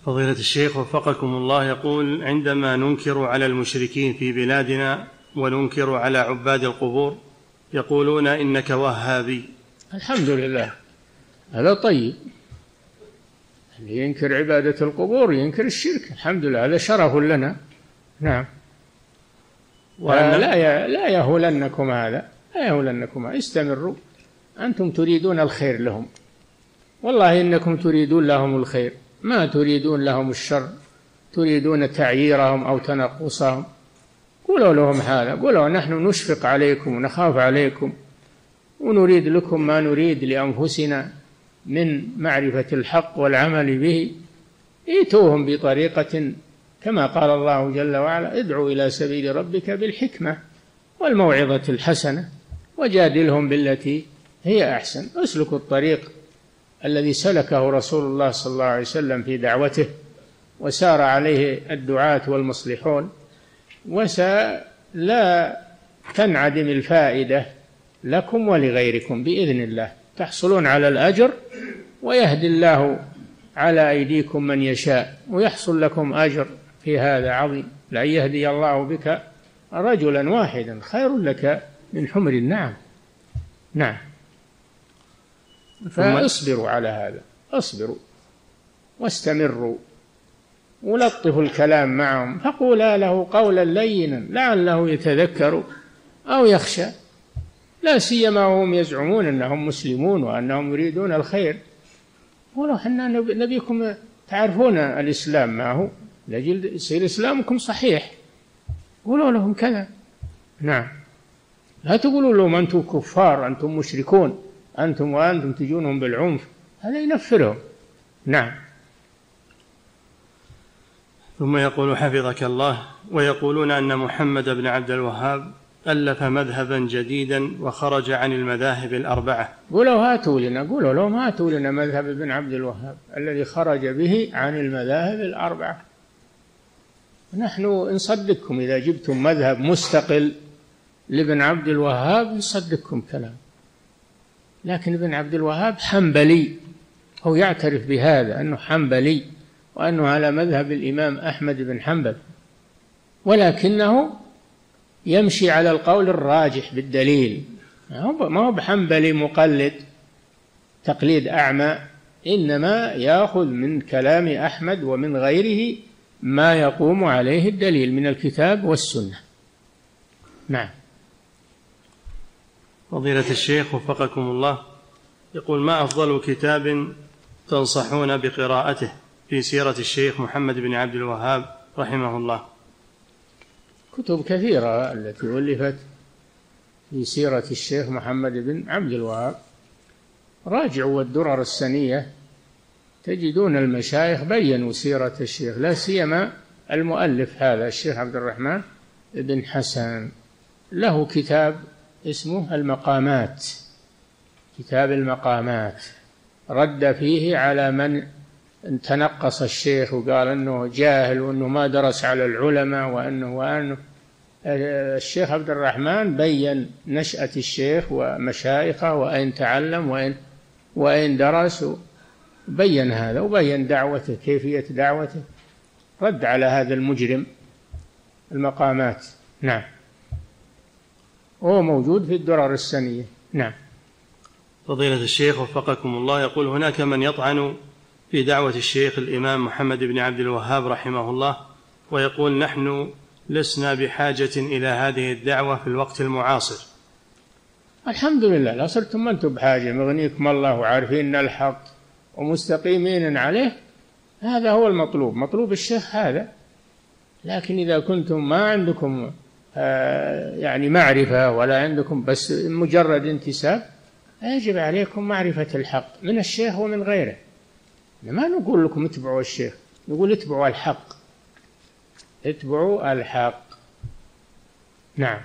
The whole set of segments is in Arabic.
فضيلة الشيخ وفقكم الله، يقول: عندما ننكر على المشركين في بلادنا وننكر على عباد القبور يقولون إنك وهابي. الحمد لله، هذا طيب. اللي ينكر عبادة القبور ينكر الشرك، الحمد لله، هذا شرف لنا. نعم. لا يهولنكم هذا، لا يهولنكم، استمروا، أنتم تريدون الخير لهم، والله إنكم تريدون لهم الخير، ما تريدون لهم الشر، تريدون تعييرهم أو تنقصهم. قولوا لهم هذا، قولوا: نحن نشفق عليكم ونخاف عليكم ونريد لكم ما نريد لأنفسنا من معرفة الحق والعمل به. ائتوهم بطريقة كما قال الله جل وعلا: ادعوا إلى سبيل ربك بالحكمة والموعظة الحسنة وجادلهم بالتي هي أحسن. اسلكوا الطريق الذي سلكه رسول الله صلى الله عليه وسلم في دعوته وسار عليه الدعاة والمصلحون، ولا تنعدم الفائدة لكم ولغيركم بإذن الله، تحصلون على الأجر ويهدي الله على أيديكم من يشاء ويحصل لكم أجر في هذا عظيم. لأن يهدي الله بك رجلا واحدا خير لك من حمر النعم. نعم. فاصبروا على هذا، اصبروا واستمروا ولطفوا الكلام معهم، فقولا له قولا لينا لعله يتذكر أو يخشى، لا سيما وهم يزعمون أنهم مسلمون وأنهم يريدون الخير. ولو حنا نبيكم تعرفون الإسلام ما هو، لأجل يصير إسلامكم صحيح، قولوا لهم كذا. نعم. لا تقولوا لهم أنتم كفار، أنتم مشركون، وأنتم تجونهم بالعنف، هذا ينفرهم. نعم. ثم يقول حفظك الله: ويقولون أن محمد بن عبد الوهاب ألف مذهبا جديدا وخرج عن المذاهب الأربعة. قولوا لهم هاتوا لنا مذهب ابن عبد الوهاب الذي خرج به عن المذاهب الأربعة، نحن نصدقكم. إذا جبتم مذهب مستقل لابن عبد الوهاب نصدقكم كلام، لكن ابن عبد الوهاب حنبلي، هو يعترف بهذا أنه حنبلي وأنه على مذهب الإمام أحمد بن حنبل، ولكنه يمشي على القول الراجح بالدليل، ما هو بحنبلي مقلد تقليد أعمى، إنما يأخذ من كلام أحمد ومن غيره ما يقوم عليه الدليل من الكتاب والسنة. نعم. فضيلة الشيخ وفقكم الله، يقول: ما أفضل كتاب تنصحون بقراءته في سيرة الشيخ محمد بن عبد الوهاب رحمه الله؟ كتب كثيرة التي ألفت في سيرة الشيخ محمد بن عبد الوهاب، راجعوا الدرر السنية، تجدون المشايخ بيّنوا سيرة الشيخ، لا سيما المؤلف هذا الشيخ عبد الرحمن بن حسن، له كتاب اسمه المقامات، كتاب المقامات، رد فيه على من تنقص الشيخ وقال أنه جاهل وأنه ما درس على العلماء وأنه الشيخ عبد الرحمن بيّن نشأة الشيخ ومشايخه وأين تعلم وأين درس، بيّن هذا وبيّن دعوته، كيفية دعوته، رد على هذا المجرم. المقامات. نعم. هو موجود في الدرر السنية. نعم. فضيلة الشيخ وفقكم الله، يقول: هناك من يطعن في دعوة الشيخ الإمام محمد بن عبد الوهاب رحمه الله، ويقول: نحن لسنا بحاجة إلى هذه الدعوة في الوقت المعاصر. الحمد لله، لا صرتم أنتم بحاجة، مغنيكم الله وعارفين الحق ومستقيمين عليه، هذا هو المطلوب، مطلوب الشيخ هذا. لكن إذا كنتم ما عندكم يعني معرفة ولا عندكم بس مجرد انتساب، يجب عليكم معرفة الحق من الشيخ ومن غيره. ما نقول لكم اتبعوا الشيخ، نقول اتبعوا الحق، اتبعوا الحق. نعم.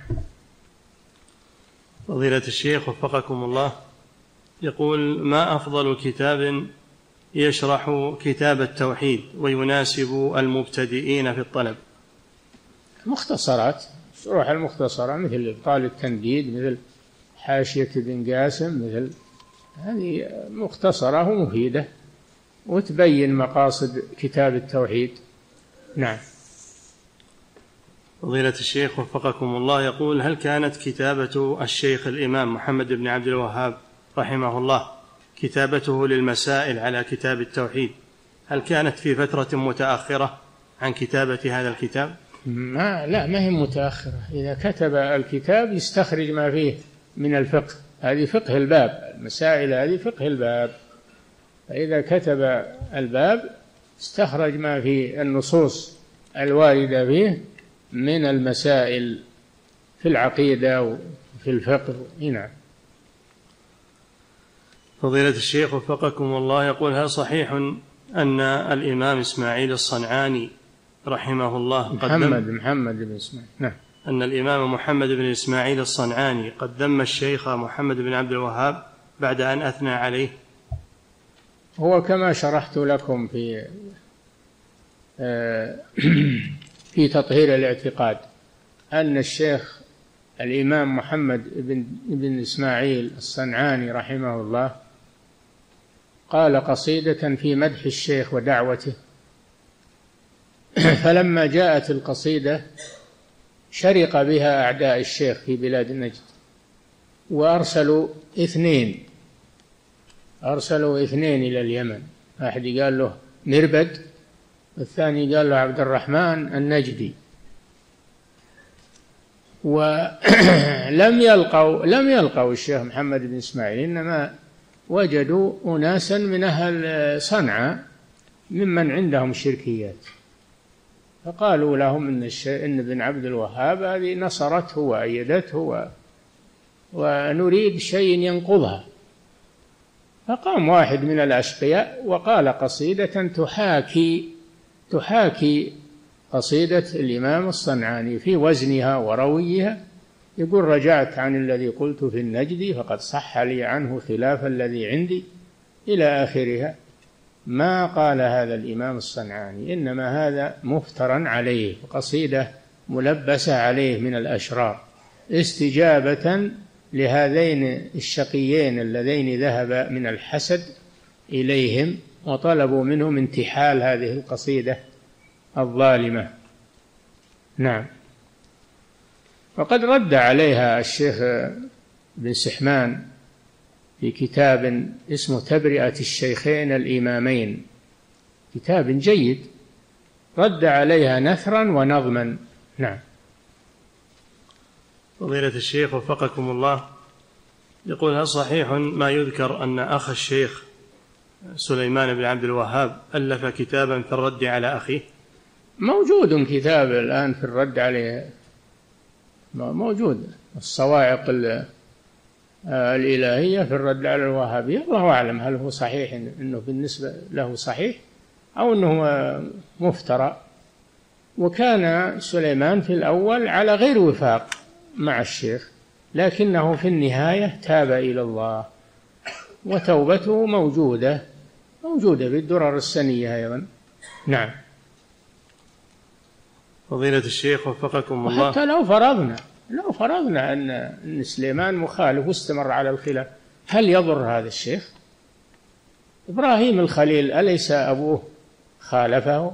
فضيلة الشيخ وفقكم الله، يقول: ما أفضل كتاب يشرح كتاب التوحيد ويناسب المبتدئين في الطلب؟ مختصرات، شروح المختصرة مثل إبطال التنديد، مثل حاشية ابن قاسم، مثل هذه مختصرة ومفيدة. وتبين مقاصد كتاب التوحيد. نعم. فضيلة الشيخ وفقكم الله يقول: هل كانت كتابة الشيخ الإمام محمد بن عبد الوهاب رحمه الله كتابته للمسائل على كتاب التوحيد هل كانت في فترة متأخرة عن كتابة هذا الكتاب؟ ما هي متأخرة. إذا كتب الكتاب يستخرج ما فيه من الفقه، هذه فقه الباب، المسائل هذه فقه الباب. فإذا كتب الباب استخرج ما في النصوص الواردة فيه من المسائل في العقيدة وفي الفقه. نعم. فضيلة الشيخ وفقكم الله يقول: هل صحيح أن الإمام إسماعيل الصنعاني رحمه الله محمد بن إسماعيل، نعم، أن الإمام محمد بن إسماعيل الصنعاني قد ذم الشيخ محمد بن عبد الوهاب بعد أن أثنى عليه؟ هو كما شرحت لكم في تطهير الاعتقاد أن الشيخ الإمام محمد بن إسماعيل الصنعاني رحمه الله قال قصيدة في مدح الشيخ ودعوته، فلما جاءت القصيدة شرق بها أعداء الشيخ في بلاد نجد، وأرسلوا اثنين إلى اليمن، واحد قال له مربد والثاني قال له عبد الرحمن النجدي، ولم يلقوا الشيخ محمد بن إسماعيل، إنما وجدوا أناسا من أهل صنعاء ممن عندهم شركيات، فقالوا لهم إن ابن عبد الوهاب هذه نصرته وأيدته ونريد شيء ينقضها. فقام واحد من الأشقياء وقال قصيدة تحاكي قصيدة الإمام الصنعاني في وزنها ورويها، يقول: رجعت عن الذي قلت في النجد فقد صح لي عنه خلاف الذي عندي، إلى آخرها. ما قال هذا الإمام الصنعاني، إنما هذا مفترى عليه، قصيدة ملبسة عليه من الأشرار، استجابة لهذين الشقيين اللذين ذهب من الحسد إليهم وطلبوا منهم انتحال هذه القصيدة الظالمة. نعم. وقد رد عليها الشيخ بن سحمان في كتاب اسمه تبرئة الشيخين الإمامين، كتاب جيد، رد عليها نثرا ونظما. نعم. فضيلة الشيخ وفقكم الله يقول: هل صحيح ما يذكر أن أخ الشيخ سليمان بن عبد الوهاب ألف كتابا في الرد على أخيه؟ موجود كتاب الآن في الرد عليه، موجود الصواعق الإلهية في الرد على الوهابية. الله أعلم هل هو صحيح، إنه بالنسبة له صحيح أو إنه مفترى. وكان سليمان في الأول على غير وفاق مع الشيخ، لكنه في النهاية تاب إلى الله، وتوبته موجودة بالدرر السنية أيضا. نعم. فضيلة الشيخ وفقكم الله، وحتى لو فرضنا أن سليمان مخالف واستمر على الخلاف، هل يضر هذا الشيخ؟ إبراهيم الخليل أليس أبوه خالفه؟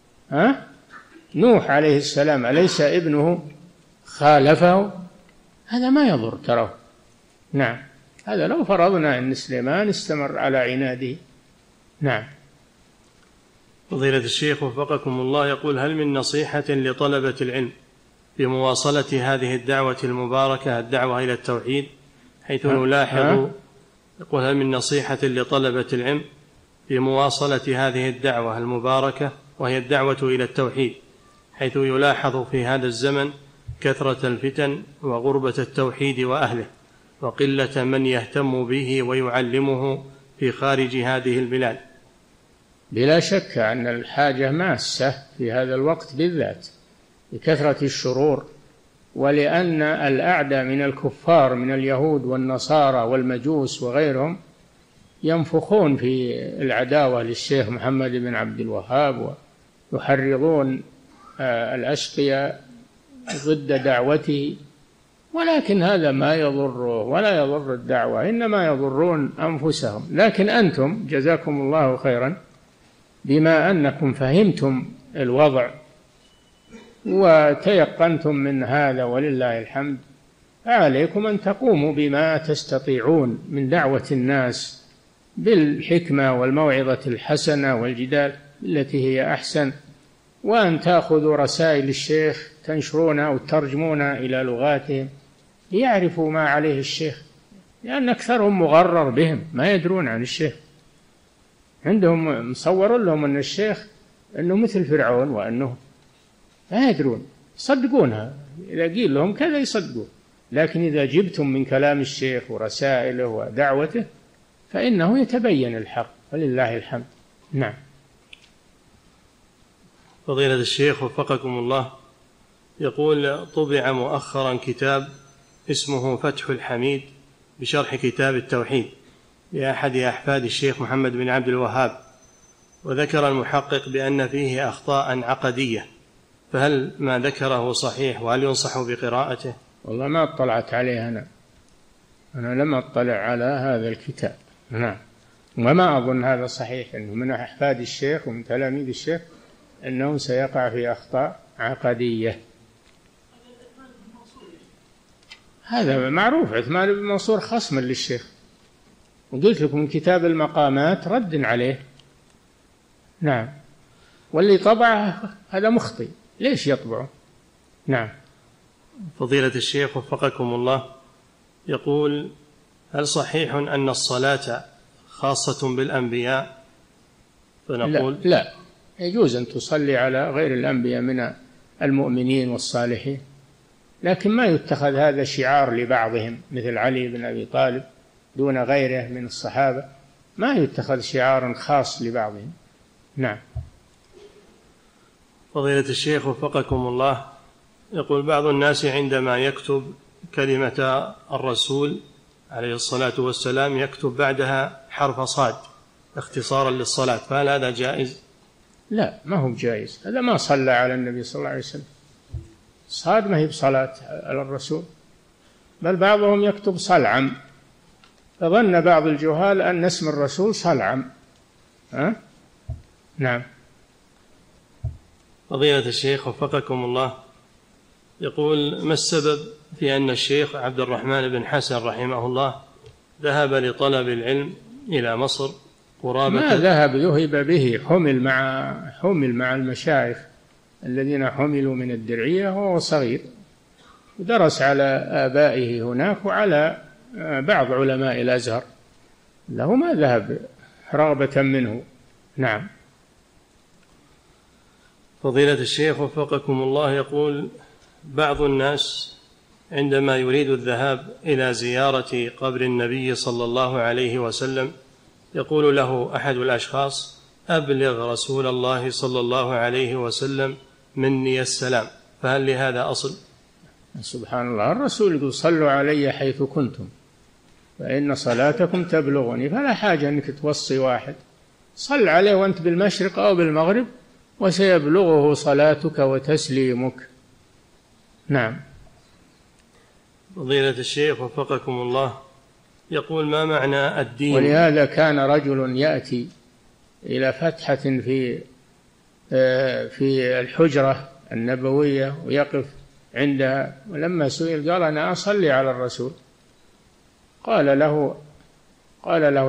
نوح عليه السلام أليس ابنه خالفه؟ هذا ما يضر ترى. نعم. هذا لو فرضنا أن سليمان استمر على عناده. نعم. فضيلة الشيخ وفقكم الله يقول: هل من نصيحة لطلبة العلم بمواصلة هذه الدعوة المباركة، الدعوة إلى التوحيد، حيث نلاحظ يقول: هل من نصيحة لطلبة العلم بمواصلة هذه الدعوة المباركة وهي الدعوة إلى التوحيد، حيث يلاحظ في هذا الزمن كثرة الفتن وغربة التوحيد وأهله وقلة من يهتم به ويعلمه في خارج هذه البلاد؟ بلا شك أن الحاجة ماسة في هذا الوقت بالذات لكثرة الشرور، ولأن الأعداء من الكفار من اليهود والنصارى والمجوس وغيرهم ينفخون في العداوة للشيخ محمد بن عبد الوهاب، ويحرضون الأشقياء ضد دعوته، ولكن هذا ما يضره ولا يضر الدعوة، إنما يضرون أنفسهم. لكن أنتم جزاكم الله خيرا بما أنكم فهمتم الوضع وتيقنتم من هذا ولله الحمد، فعليكم أن تقوموا بما تستطيعون من دعوة الناس بالحكمة والموعظة الحسنة والجدال التي هي أحسن، وأن تأخذوا رسائل الشيخ تنشرونها وترجمونها إلى لغاتهم ليعرفوا ما عليه الشيخ، لأن أكثرهم مغرر بهم ما يدرون عن الشيخ، عندهم مصور لهم أن الشيخ أنه مثل فرعون وأنه لا يدرون، يصدقونها إذا قيل لهم كذا يصدقون، لكن إذا جبتم من كلام الشيخ ورسائله ودعوته فإنه يتبين الحق ولله الحمد. نعم. فضيلة الشيخ وفقكم الله، يقول طبع مؤخرا كتاب اسمه فتح الحميد بشرح كتاب التوحيد لأحد أحفاد الشيخ محمد بن عبد الوهاب، وذكر المحقق بأن فيه أخطاء عقدية، فهل ما ذكره صحيح وهل ينصح بقراءته؟ والله ما اطلعت عليه أنا لم أطلع على هذا الكتاب. نعم. وما أظن هذا صحيح، أنه من أحفاد الشيخ ومن تلاميذ الشيخ أنه سيقع في أخطاء عقدية. هذا معروف، عثمان بن منصور خصم للشيخ، وقلت لكم من كتاب المقامات رد عليه. نعم. واللي طبعه هذا مخطئ، ليش يطبعه؟ نعم. فضيلة الشيخ وفقكم الله، يقول هل صحيح أن الصلاة خاصة بالأنبياء؟ فنقول لا، يجوز أن تصلي على غير الأنبياء من المؤمنين والصالحين، لكن ما يتخذ هذا شعار لبعضهم مثل علي بن أبي طالب دون غيره من الصحابة، ما يتخذ شعارا خاص لبعضهم. نعم. فضيلة الشيخ وفقكم الله، يقول بعض الناس عندما يكتب كلمة الرسول عليه الصلاة والسلام يكتب بعدها حرف صاد اختصارا للصلاة، فهل هذا جائز؟ لا، ما هو جائز، هذا ما صلى على النبي صلى الله عليه وسلم. صاد ما هي بصلاة على الرسول، بل بعضهم يكتب صلعم، فظن بعض الجهال أن اسم الرسول صلعم. نعم. فضيلة الشيخ وفقكم الله، يقول ما السبب في أن الشيخ عبد الرحمن بن حسن رحمه الله ذهب لطلب العلم إلى مصر قرابة؟ ما ذهب، ذهب به، حمل مع المشايخ الذين حملوا من الدرعية وهو صغير، ودرس على آبائه هناك وعلى بعض علماء الأزهر، له ما ذهب رغبة منه. نعم. فضيلة الشيخ وفقكم الله، يقول بعض الناس عندما يريد الذهاب إلى زيارة قبر النبي صلى الله عليه وسلم يقول له أحد الأشخاص أبلغ رسول الله صلى الله عليه وسلم مني السلام، فهل لهذا أصل؟ سبحان الله، الرسول يقول صلوا علي حيث كنتم فإن صلاتكم تبلغني، فلا حاجة أنك توصي واحد، صل عليه وأنت بالمشرق أو بالمغرب وسيبلغه صلاتك وتسليمك. نعم. فضيلة الشيخ وفقكم الله، يقول ما معنى الدين؟ ولهذا كان رجل يأتي إلى فتحة في الحجرة النبوية ويقف عندها، ولما سئل قال أنا أصلي على الرسول، قال له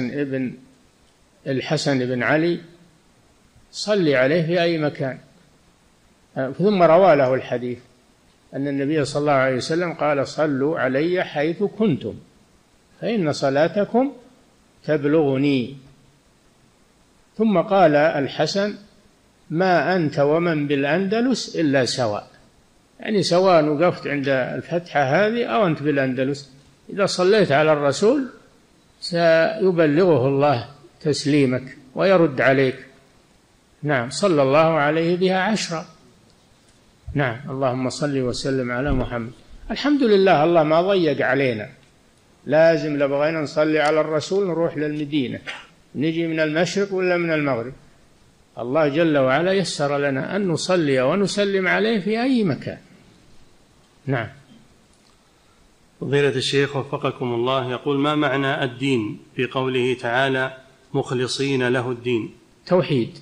الحسن بن علي صلي عليه في أي مكان، ثم روى له الحديث أن النبي صلى الله عليه وسلم قال صلوا علي حيث كنتم فإن صلاتكم تبلغني. ثم قال الحسن ما أنت ومن بالأندلس إلا سواء، يعني سواء وقفت عند الفتحة هذه أو أنت بالأندلس، إذا صليت على الرسول سيبلغه الله تسليمك ويرد عليك. نعم. صلى الله عليه بها 10. نعم. اللهم صل وسلم على محمد. الحمد لله الله ما ضيق علينا، لازم لبغينا نصلي على الرسول نروح للمدينة، نجي من المشرق ولا من المغرب، الله جل وعلا يسر لنا أن نصلي ونسلم عليه في أي مكان. نعم. فضيلة الشيخ وفقكم الله، يقول ما معنى الدين في قوله تعالى مخلصين له الدين؟ توحيد.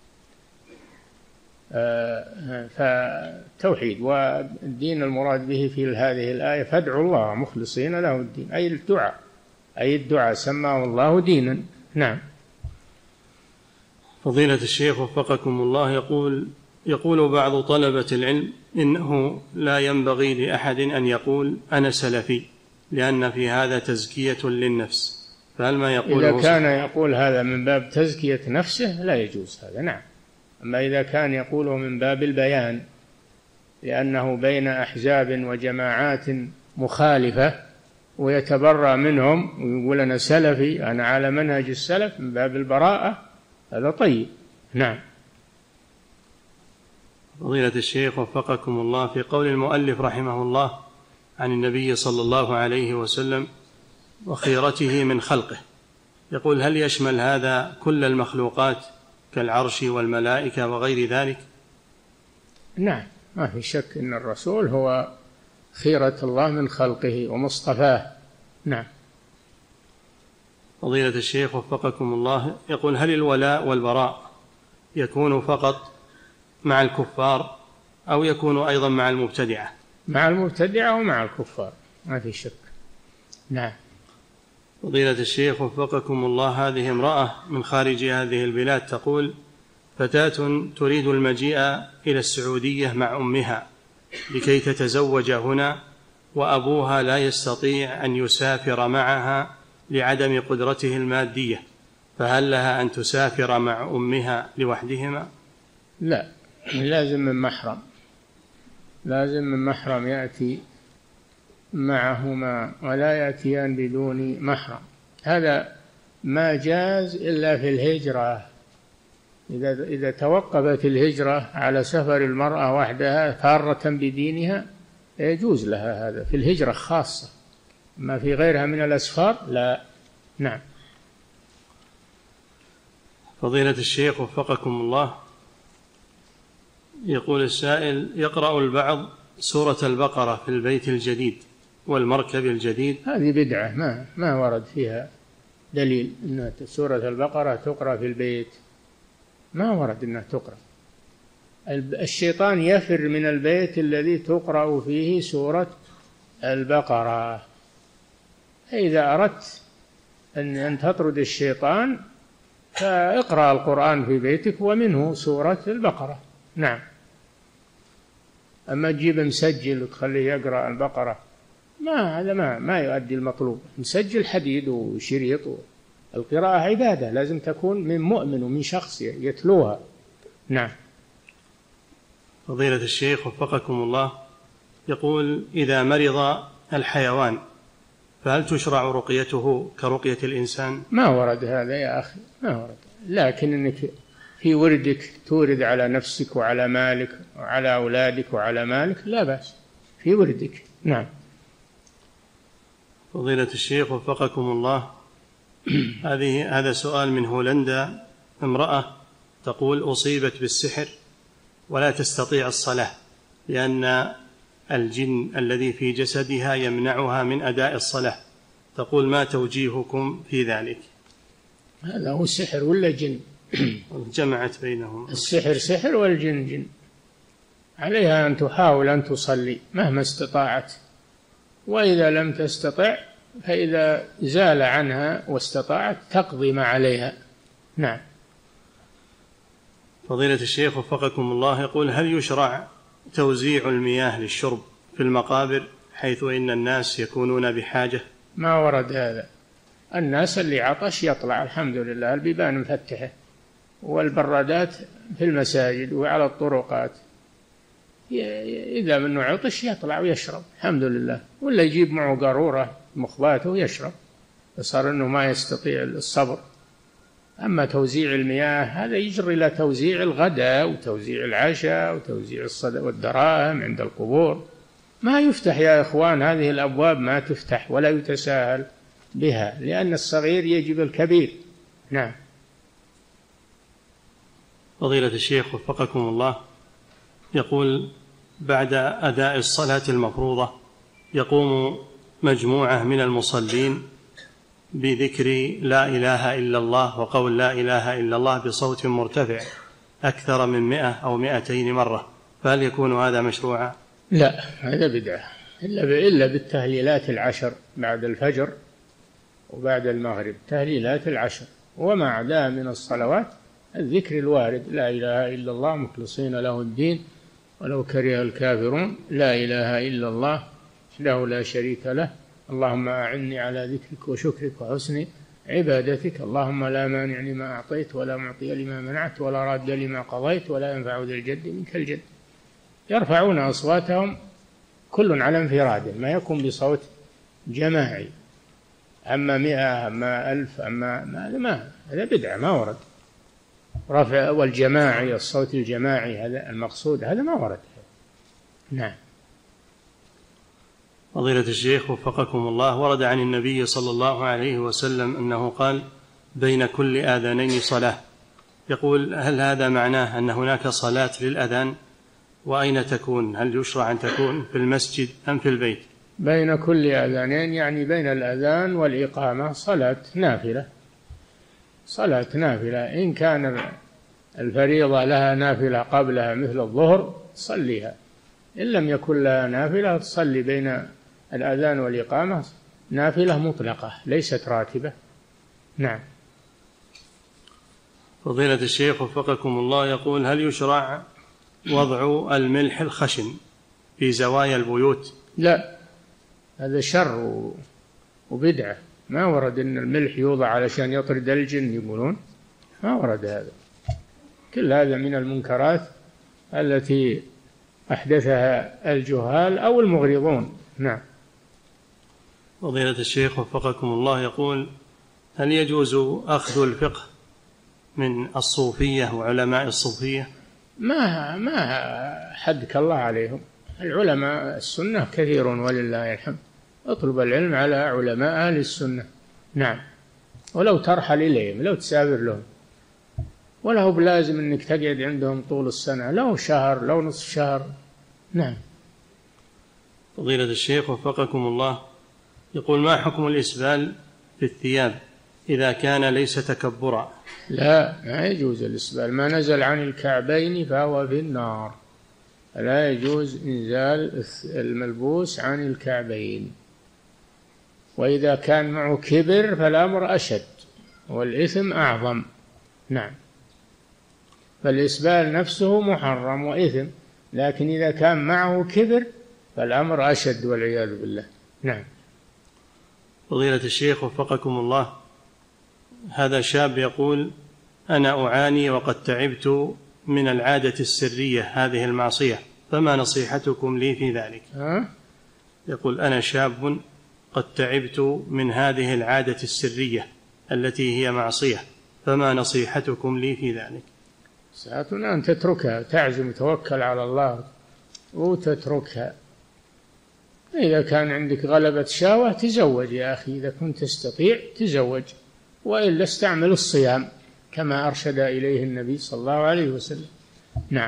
فتوحيد، والدين المراد به في هذه الآية فادعوا الله مخلصين له الدين، أي الدعاء سماه الله دينا. نعم. فضيلة الشيخ وفقكم الله، يقول بعض طلبة العلم إنه لا ينبغي لأحد أن يقول أنا سلفي، لأن في هذا تزكية للنفس، فهل ما يقوله إذا كان يقول هذا من باب تزكية نفسه لا يجوز هذا. نعم. أما إذا كان يقوله من باب البيان لأنه بين أحزاب وجماعات مخالفة ويتبرأ منهم ويقول أنا سلفي، أنا على منهج السلف، من باب البراءة، هذا طيب. نعم. فضيلة الشيخ وفقكم الله، في قول المؤلف رحمه الله عن النبي صلى الله عليه وسلم وخيرته من خلقه، يقول هل يشمل هذا كل المخلوقات كالعرش والملائكة وغير ذلك؟ نعم، ما في شك أن الرسول هو خيرة الله من خلقه ومصطفاه. نعم. فضيلة الشيخ وفقكم الله، يقول هل الولاء والبراء يكون فقط مع الكفار أو يكون أيضا مع المبتدعة؟ مع المبتدعة ومع الكفار، ما في شك. نعم. فضيلة الشيخ وفقكم الله، هذه امرأة من خارج هذه البلاد تقول فتاة تريد المجيء إلى السعودية مع أمها لكي تتزوج هنا، وأبوها لا يستطيع أن يسافر معها لعدم قدرته المادية، فهل لها أن تسافر مع أمها لوحدهما؟ لا، لازم من محرم، لازم من محرم يأتي معهما، ولا يأتيان بدون محرم. هذا ما جاز إلا في الهجرة. إذا توقفت الهجرة على سفر المرأة وحدها فارة بدينها يجوز لها هذا في الهجرة خاصة، ما في غيرها من الأسفار لا. نعم. فضيلة الشيخ وفقكم الله، يقول السائل يقرأ البعض سورة البقرة في البيت الجديد والمركب الجديد. هذه بدعة ما ورد فيها دليل أن سورة البقرة تقرأ في البيت، ما ورد أنها تقرأ. الشيطان يفر من البيت الذي تقرأ فيه سورة البقرة. إذا أردت أن تطرد الشيطان فاقرأ القرآن في بيتك ومنه سورة البقرة. نعم. أما تجيب مسجل وتخليه يقرأ البقرة، هذا ما يؤدي المطلوب. مسجل حديد وشريط. القراءة عبادة، لازم تكون من مؤمن ومن شخص يتلوها. نعم. فضيلة الشيخ وفقكم الله، يقول إذا مرض الحيوان فهل تشرع رقيته كرقية الإنسان؟ ما ورد هذا يا أخي، ما ورد. لكن إنك في وردك تورد على نفسك وعلى مالك وعلى أولادك وعلى مالك لا بأس، في وردك. نعم. فضيلة الشيخ وفقكم الله، هذا سؤال من هولندا. امرأة تقول أصيبت بالسحر ولا تستطيع الصلاة لأن الجن الذي في جسدها يمنعها من أداء الصلاة، تقول ما توجيهكم في ذلك؟ هذا هو السحر ولا جن؟ جمعت بينهم. السحر سحر والجن جن. عليها أن تحاول أن تصلي مهما استطاعت، وإذا لم تستطع فإذا زال عنها واستطاعت تقضي ما عليها. نعم. فضيلة الشيخ وفقكم الله، يقول هل يشرع توزيع المياه للشرب في المقابر حيث إن الناس يكونون بحاجة؟ ما ورد هذا. الناس اللي عطش يطلع، الحمد لله البيبان مفتحة والبرادات في المساجد وعلى الطرقات، إذا منه عطش يطلع ويشرب الحمد لله، ولا يجيب معه قارورة مخباته ويشرب، صار أنه ما يستطيع الصبر. أما توزيع المياه هذا يجري إلى توزيع الغداء وتوزيع العشاء وتوزيع والدراهم عند القبور. ما يفتح يا إخوان، هذه الأبواب ما تفتح ولا يتساهل بها، لأن الصغير يجب الكبير. نعم. فضيلة الشيخ وفقكم الله، يقول بعد أداء الصلاة المفروضة يقوم مجموعة من المصلين بذكر لا إله إلا الله وقول لا إله إلا الله بصوت مرتفع أكثر من 100 أو 200 مرة، فهل يكون هذا مشروعا؟ لا، هذا بدعة، إلا بالتهليلات 10 بعد الفجر وبعد المغرب، تهليلات 10، وما عدا من الصلوات الذكر الوارد: لا إله إلا الله مخلصين له الدين ولو كره الكافرون، لا إله إلا الله وحده لا شريك له، اللهم أعني على ذكرك وشكرك وحسن عبادتك، اللهم لا مانع لما أعطيت ولا معطي لما منعت ولا راد لما قضيت ولا ينفع ذا الجد منك الجد. يرفعون أصواتهم كل على انفراد، ما يكون بصوت جماعي، أما 100 أما 1000 ما هذا بدعة ما ورد. رفع والجماعي، الصوت الجماعي هذا المقصود، هذا ما ورد. نعم. فضيلة الشيخ وفقكم الله، ورد عن النبي صلى الله عليه وسلم أنه قال: بين كل آذانين صلاة. يقول: هل هذا معناه أن هناك صلاة للأذان؟ وأين تكون؟ هل يشرع أن تكون في المسجد أم في البيت؟ بين كل آذانين يعني بين الأذان والإقامة صلاة نافلة، صلاة نافلة. إن كان الفريضة لها نافلة قبلها مثل الظهر صليها، إن لم يكن لها نافلة تصلي بين الأذان والإقامة نافلة مطلقة ليست راتبة. نعم. فضيلة الشيخ وفقكم الله يقول: هل يشرع وضع الملح الخشن في زوايا البيوت؟ لا، هذا شر وبدعة، ما ورد أن الملح يوضع علشان يطرد الجن، يقولون ما ورد هذا. كل هذا من المنكرات التي أحدثها الجهال أو المغرضون. نعم. فضيلة الشيخ وفقكم الله يقول: هل يجوز أخذ الفقه من الصوفية وعلماء الصوفية؟ ما حدك الله عليهم، العلماء السنة كثير ولله الحمد، اطلب العلم على علماء أهل السنة. نعم. ولو ترحل إليهم، لو تسافر لهم، ولا هو بلازم أنك تقعد عندهم طول السنة، لو شهر لو نصف شهر. نعم. فضيلة الشيخ وفقكم الله يقول: ما حكم الإسبال في الثياب إذا كان ليس تكبرا؟ لا، ما يجوز الإسبال، ما نزل عن الكعبين فهو في النار، لا يجوز إنزال الملبوس عن الكعبين. وإذا كان معه كبر فالأمر أشد والإثم أعظم. نعم. فالإسبال نفسه محرم وإثم، لكن إذا كان معه كبر فالأمر أشد والعياذ بالله. نعم. فضيلة الشيخ وفقكم الله، هذا شاب يقول: أنا أعاني وقد تعبت من العادة السرية، هذه المعصية، فما نصيحتكم لي في ذلك؟ يقول: أنا شاب قد تعبت من هذه العادة السرية التي هي معصية، فما نصيحتكم لي في ذلك؟ ساعتنا أن تتركها، تعزم توكل على الله وتتركها. إذا كان عندك غلبة شهوة تزوج يا أخي، إذا كنت تستطيع تزوج، وإلا استعمل الصيام كما أرشد إليه النبي صلى الله عليه وسلم. نعم.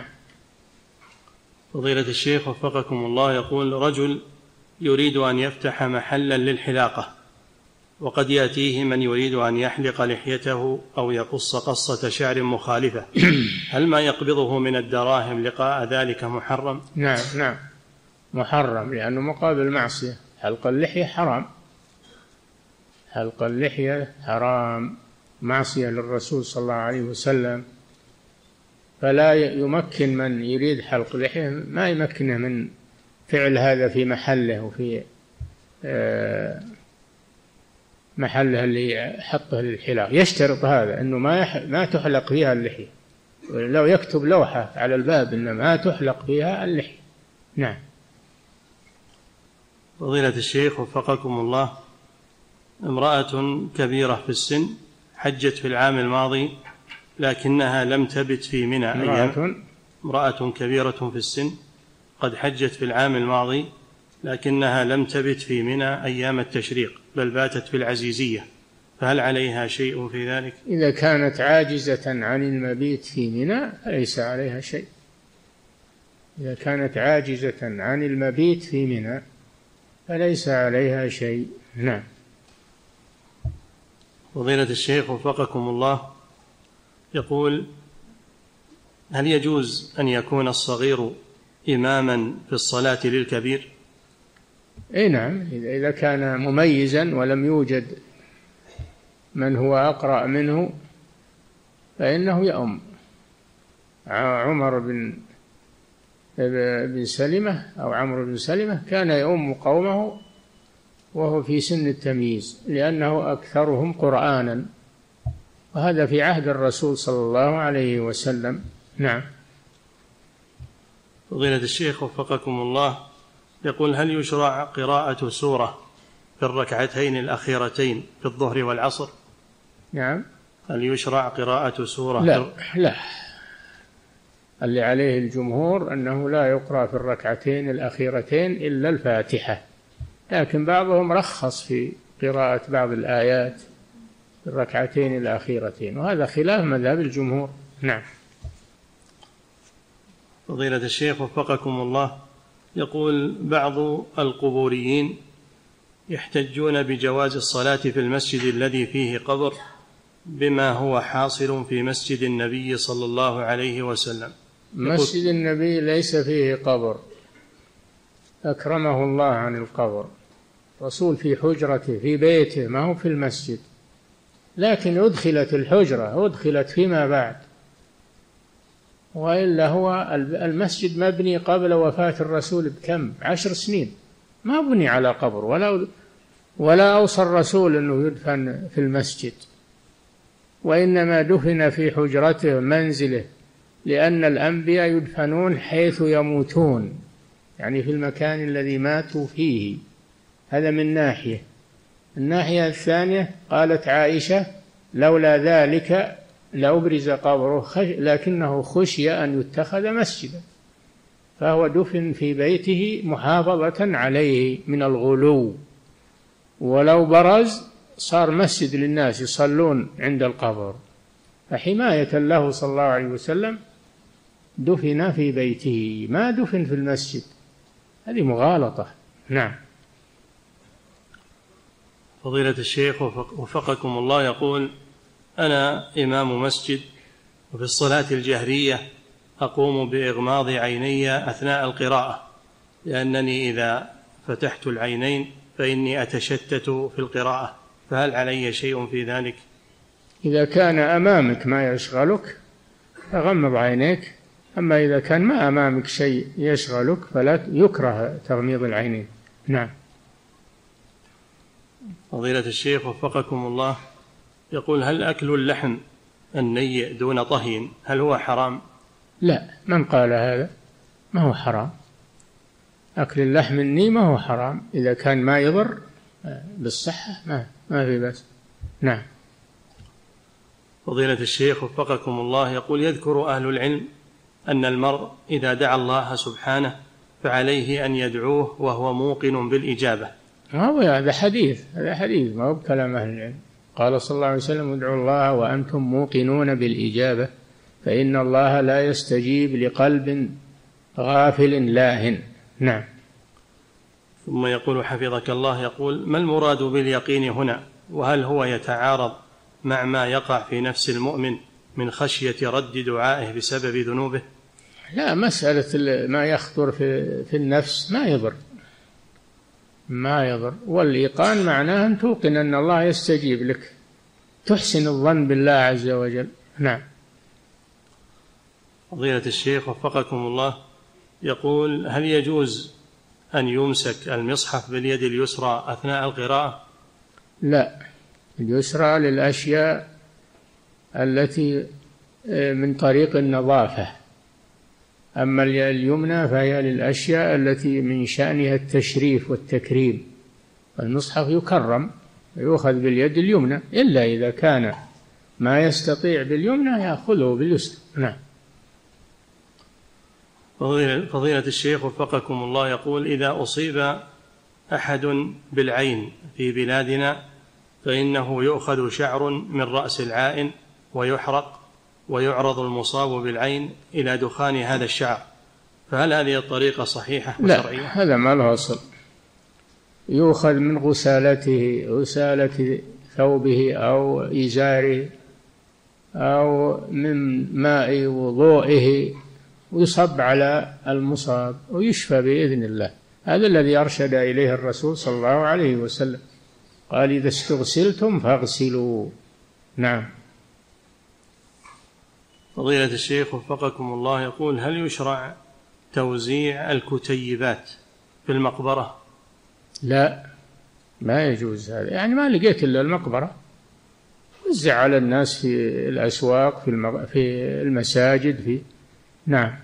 فضيلة الشيخ وفقكم الله يقول: رجل يريد أن يفتح محلا للحلاقة، وقد يأتيه من يريد أن يحلق لحيته أو يقص قصة شعر مخالفة، هل ما يقبضه من الدراهم لقاء ذلك محرم؟ نعم محرم، لأنه مقابل معصية. حلق اللحية حرام، حلق اللحية حرام، معصية للرسول صلى الله عليه وسلم، فلا يمكن من يريد حلق لحية، ما يمكنه من فعل هذا في محله وفي محله اللي حطه للحلاق. يشترط هذا أنه ما تحلق فيها اللحية، لو يكتب لوحة على الباب إن ما تحلق فيها اللحية. نعم. فضيلة الشيخ وفقكم الله، امرأة كبيرة في السن حجت في العام الماضي لكنها لم تبت في منى امرأة كبيرة في السن قد حجت في العام الماضي لكنها لم تبت في منى أيام التشريق، بل باتت في العزيزية، فهل عليها شيء في ذلك؟ إذا كانت عاجزة عن المبيت في منى فليس عليها شيء. إذا كانت عاجزة عن المبيت في منى فليس عليها شيء. نعم. فضيلة الشيخ وفقكم الله، يقول: هل يجوز أن يكون الصغير إماما في الصلاة للكبير؟ اي نعم، إذا كان مميزا ولم يوجد من هو أقرأ منه فإنه يؤم. عمر بن سلمة أو عمرو بن سلمة كان يؤم قومه وهو في سن التمييز لأنه أكثرهم قرآنا، وهذا في عهد الرسول صلى الله عليه وسلم. نعم. فضيلة الشيخ وفقكم الله، يقول: هل يشرع قراءة سورة في الركعتين الأخيرتين في الظهر والعصر؟ نعم. هل يشرع قراءة سورة؟ لا، اللي عليه الجمهور أنه لا يقرأ في الركعتين الأخيرتين إلا الفاتحة، لكن بعضهم رخص في قراءة بعض الآيات في الركعتين الأخيرتين، وهذا خلاف مذهب الجمهور. نعم. فضيلة الشيخ وفقكم الله، يقول: بعض القبوريين يحتجون بجواز الصلاة في المسجد الذي فيه قبر بما هو حاصل في مسجد النبي صلى الله عليه وسلم. مسجد النبي ليس فيه قبر، أكرمه الله عن القبر. رسول في حجرته في بيته، ما هو في المسجد، لكن أدخلت الحجرة أدخلت فيما بعد، وإلا هو المسجد مبني قبل وفاة الرسول بكم 10 سنين، ما بني على قبر، ولا أوصى الرسول أنه يدفن في المسجد، وإنما دفن في حجرته منزله، لأن الأنبياء يدفنون حيث يموتون، يعني في المكان الذي ماتوا فيه. هذا من ناحية. الناحية الثانية قالت عائشة: لولا ذلك لأبرز قبره، لكنه خشي أن يتخذ مسجدا، فهو دفن في بيته محافظة عليه من الغلو، ولو برز صار مسجد للناس يصلون عند القبر، فحماية له صلى الله عليه وسلم دفن في بيته ما دفن في المسجد، هذه مغالطة. نعم. فضيلة الشيخ وفقكم الله، يقول: أنا إمام مسجد، وفي الصلاة الجهرية أقوم بإغماض عيني أثناء القراءة، لأنني إذا فتحت العينين فإني أتشتت في القراءة، فهل علي شيء في ذلك؟ إذا كان أمامك ما يشغلك فغمض عينيك، أما إذا كان ما أمامك شيء يشغلك فلا يكره تغميض العينين. نعم. فضيلة الشيخ وفقكم الله، يقول: هل أكل اللحم النيء دون طهي هل هو حرام؟ لا، من قال هذا ما هو حرام. أكل اللحم النيء ما هو حرام إذا كان ما يضر بالصحة، ما في بأس. نعم. فضيلة الشيخ وفقكم الله، يقول: يذكر أهل العلم أن المرء إذا دعا الله سبحانه فعليه أن يدعوه وهو موقن بالإجابة. هذا حديث ما هو بكلام أهل العلم. قال صلى الله عليه وسلم: ادعوا الله وأنتم موقنون بالإجابة، فإن الله لا يستجيب لقلب غافل لاهٍ. نعم. ثم يقول حفظك الله، يقول: ما المراد باليقين هنا؟ وهل هو يتعارض مع ما يقع في نفس المؤمن من خشية رد دعائه بسبب ذنوبه؟ لا، مسألة ما يخطر في النفس ما يضر، والإيقان معناه أن توقن أن الله يستجيب لك، تحسن الظن بالله عز وجل. نعم. فضيلة الشيخ وفقكم الله، يقول: هل يجوز أن يمسك المصحف باليد اليسرى أثناء القراءة؟ لا، اليسرى للأشياء التي من طريق النظافة، أما اليمنى فهي للأشياء التي من شأنها التشريف والتكريم. المصحف يكرم يؤخذ باليد اليمنى، إلا إذا كان ما يستطيع باليمنى يأخذه باليسرى. نعم. فضيلة الشيخ وفقكم الله، يقول: إذا أصيب أحد بالعين في بلادنا فإنه يؤخذ شعر من رأس العائن ويحرق ويعرض المصاب بالعين إلى دخان هذا الشعر، فهل هذه الطريقة صحيحة وشرعية؟ لا، هذا ما له أصل. يؤخذ من غسالة ثوبه أو إزاره أو من ماء وضوئه، ويصب على المصاب ويشفى بإذن الله. هذا الذي أرشد إليه الرسول صلى الله عليه وسلم، قال: إذا استغسلتم فاغسلوا. نعم. فضيلة الشيخ وفقكم الله يقول: هل يشرع توزيع الكتيبات في المقبرة؟ لا، ما يجوز هذا، يعني ما لقيت إلا المقبرة، وزع على الناس في الأسواق، في المساجد، نعم.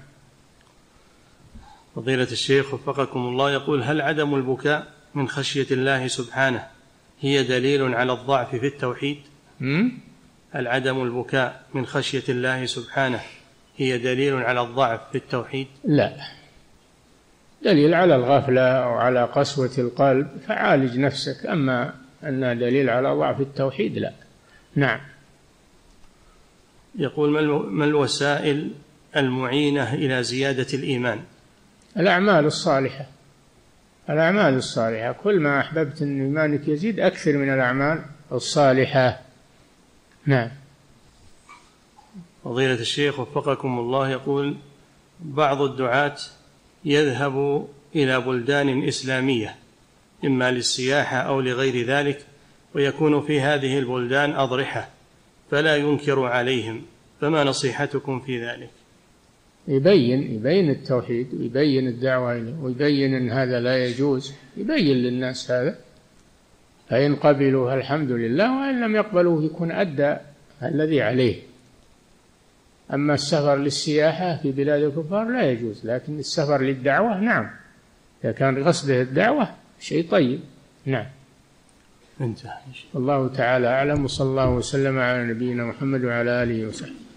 فضيلة الشيخ وفقكم الله يقول: هل عدم البكاء من خشية الله سبحانه هي دليل على الضعف في التوحيد؟ هل عدم البكاء من خشية الله سبحانه هي دليل على الضعف في التوحيد؟ لا، دليل على الغفلة أو على قسوة القلب، فعالج نفسك. أما أنها دليل على ضعف التوحيد لا. نعم. يقول: ما الوسائل المعينة إلى زيادة الإيمان؟ الأعمال الصالحة. الأعمال الصالحة، كل ما أحببت أن إيمانك يزيد أكثر من الأعمال الصالحة. نعم. فضيلة الشيخ وفقكم الله يقول: بعض الدعاة يذهب إلى بلدان إسلامية إما للسياحة أو لغير ذلك، ويكون في هذه البلدان أضرحة فلا ينكر عليهم، فما نصيحتكم في ذلك؟ يبين التوحيد، ويبين الدعوة إليه، ويبين أن هذا لا يجوز، يبين للناس هذا، فإن قبلوا الحمد لله، وإن لم يقبلوا يكون أدى الذي عليه. أما السفر للسياحة في بلاد الكفار لا يجوز، لكن السفر للدعوة نعم، إذا كان قصده الدعوة شيء طيب. نعم. انتهى. الله تعالى أعلم، وصلى الله وسلم على نبينا محمد وعلى آله وصحبه.